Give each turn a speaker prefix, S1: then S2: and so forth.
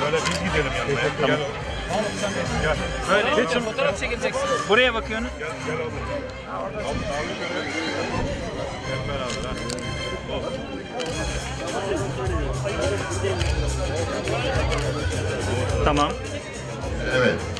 S1: Şöyle biz gidelim yanına.
S2: Tamam.
S1: Gel.
S2: Böyle
S3: Geçin. Fotoğraf çekileceksin.
S2: buraya bakıyorsunuz.
S1: Gel oğlum. Abi şöyle. Gel beraber ha.
S2: Tamam.
S4: Evet.